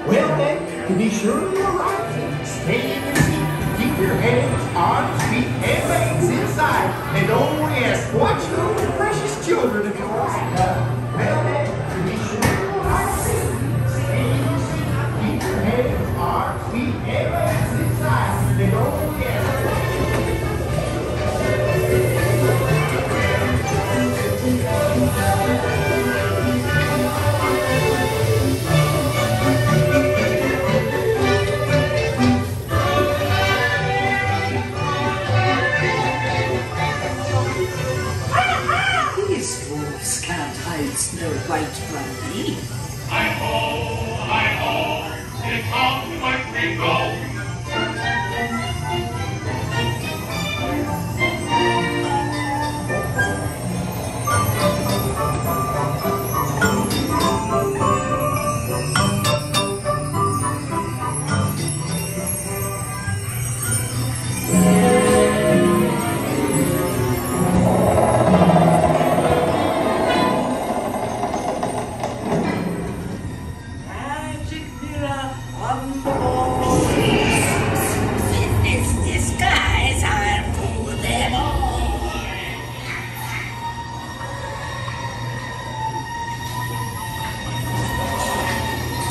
Well then, to be sure you're right, stay in your seat, keep your hands, arms, feet, and legs inside, and don't ask what those precious children of yours have. Well then, to be sure you're right, stay in your seat, keep your hands, arms, feet, and legs inside, and don't ask what Snow White from me. Hi-ho, it's off like we go.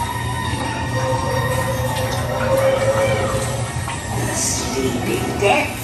Death